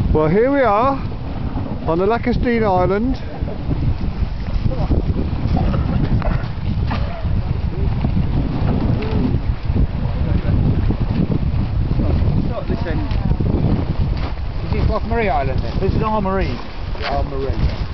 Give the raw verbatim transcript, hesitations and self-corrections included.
Well, here we are on the Loch Island. This end. Is this Loch Maree Island then? This is our Maree. Our Maree.